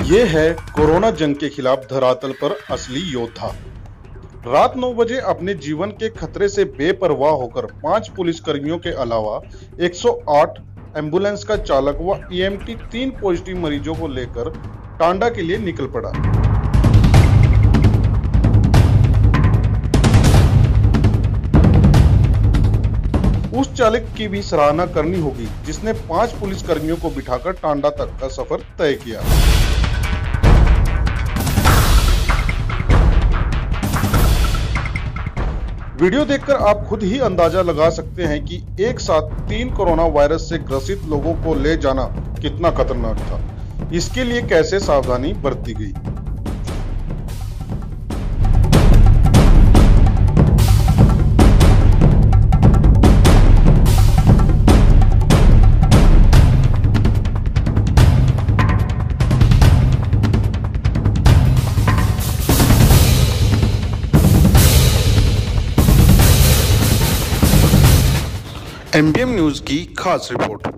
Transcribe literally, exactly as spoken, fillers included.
ये है कोरोना जंग के खिलाफ धरातल पर असली योद्धा। रात नौ बजे अपने जीवन के खतरे से बेपरवाह होकर पांच पुलिसकर्मियों के अलावा एक सौ आठ एम्बुलेंस का चालक व ईएमटी तीन पॉजिटिव मरीजों को लेकर टांडा के लिए निकल पड़ा। उस चालक की भी सराहना करनी होगी जिसने पांच पुलिसकर्मियों को बिठाकर टांडा तक का सफर तय किया। वीडियो देखकर आप खुद ही अंदाजा लगा सकते हैं कि एक साथ तीन कोरोना वायरस से ग्रसित लोगों को ले जाना कितना खतरनाक था। इसके लिए कैसे सावधानी बरती गई। एमबीएम न्यूज की खास रिपोर्ट।